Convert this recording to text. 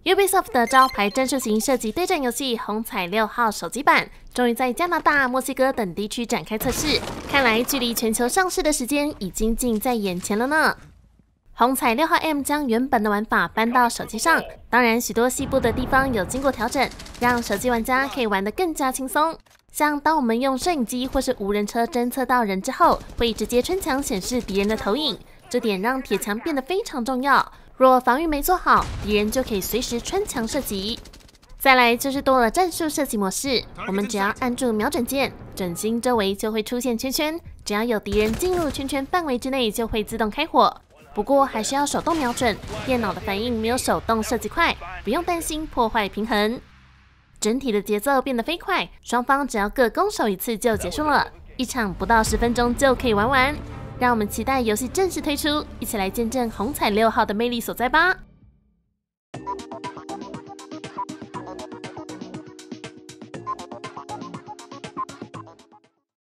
Ubisoft 的招牌战术型射击对战游戏《红彩6号》手机版，终于在加拿大、墨西哥等地区展开测试。看来距离全球上市的时间已经近在眼前了呢。红彩6号 M 将原本的玩法搬到手机上，当然许多细部的地方有经过调整，让手机玩家可以玩得更加轻松。像当我们用摄影机或是无人车侦测到人之后，会直接穿墙显示敌人的投影，这点让铁墙变得非常重要。若防御没做好，敌人就可以随时穿墙射击。再来就是多了战术射击模式，我们只要按住瞄准键，准心周围就会出现圈圈，只要有敌人进入圈圈范围之内，就会自动开火。不过还是要手动瞄准，电脑的反应没有手动射击快，不用担心破坏平衡。整体的节奏变得飞快，双方只要各攻守一次就结束了，一场不到10分钟就可以玩完。让我们期待游戏正式推出，一起来见证红彩6号的魅力所在吧！